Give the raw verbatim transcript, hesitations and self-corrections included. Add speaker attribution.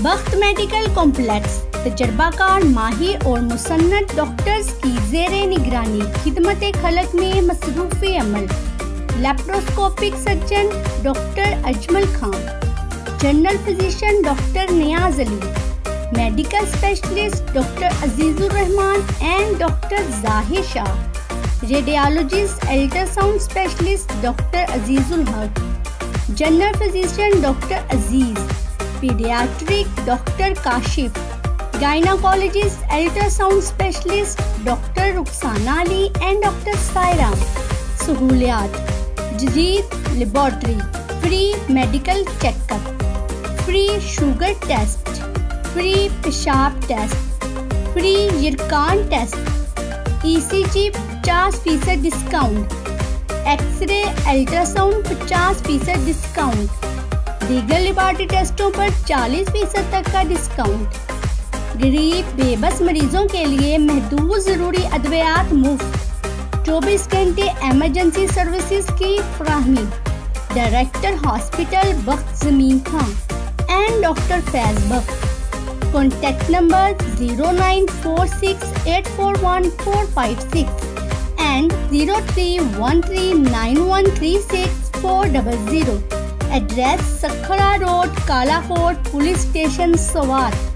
Speaker 1: بخت medical complex تجربہ کار ماہر اور مسنت ڈاکٹرز کی زیر نگرانی خدمت خلق میں مصروف عمل. Laparoscopic surgeon doctor Ajmal Khan, general physician doctor Niaz Ali, medical specialist doctor Aziz Ur Rahman and doctor Zahir Shah, radiologist ultrasound specialist doctor Aziz Ul Haq, general physician doctor Aziz, paediatric doctor Kashif, gynaecologist ultrasound specialist doctor Rukhsana Ali and doctor Saira. سہولیات: جدید laboratory, free medical check up, free sugar test, free پیشاب test, free یرکان test, E C G پچاس فیصد discount, X ray ultrasound پچاس فیصد discount, دیگر laboratory ٹیسٹوں پر چالیس فیصد تک کا ڈسکاؤنٹ. غریب بے بس مریضوں کے لیے محدود ضروری ادویات مفت، چوبیس گھنٹے ایمرجنسی سروسز کی فراہمی. ڈائریکٹر ہاسپٹل بخت زمین Khan and doctor Faiz Bakht. Contact number zero nine four six eight four one four five six and zero three one three nine one three six four double zero. Address Sukhra road, Kala Kot police station, Swat.